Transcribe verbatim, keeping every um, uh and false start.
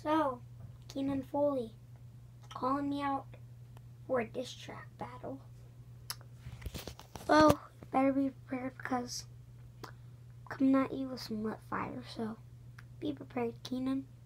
So, Keenan Foley calling me out for a diss track battle. Well, better be prepared because I'm coming at you with some lit fire, so be prepared, Keenan.